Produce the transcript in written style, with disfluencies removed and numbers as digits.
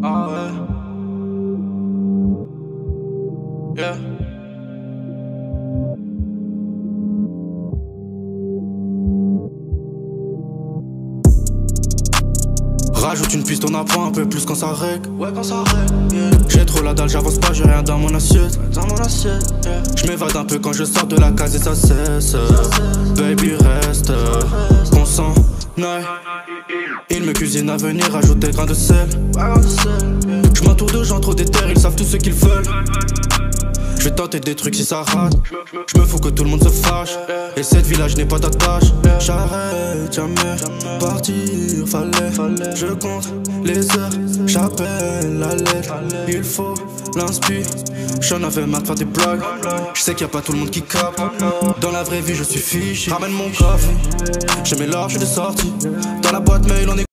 Ah ouais. Yeah. Rajoute une piste, on apprend un peu plus quand ça règle. Ouais, quand ça règle, yeah. J'ai trop la dalle, j'avance pas, j'ai rien dans mon assiette. Dans mon assiette, yeah. J'm'évade un peu quand je sors de la case et ça cesse. Baby reste, qu'on s'en aille. Il me cuisine à venir, rajoute des grains de sel. J'm'entoure de gens trop déter, ils savent tout ce qu'ils veulent. Je vais tenter des trucs si ça rate. Je me fous que tout le monde se fâche. Et cette village n'est pas d'attache. J'arrête jamais. Partir fallait. Je compte les heures. J'appelle la lettre. Il faut l'inspire. J'en avais marre de faire des blagues. Je sais qu'il y a pas tout le monde qui capte. Dans la vraie vie je suis fiché. Ramène mon coffre. J'ai mes larges des sorties. Dans la boîte mail on est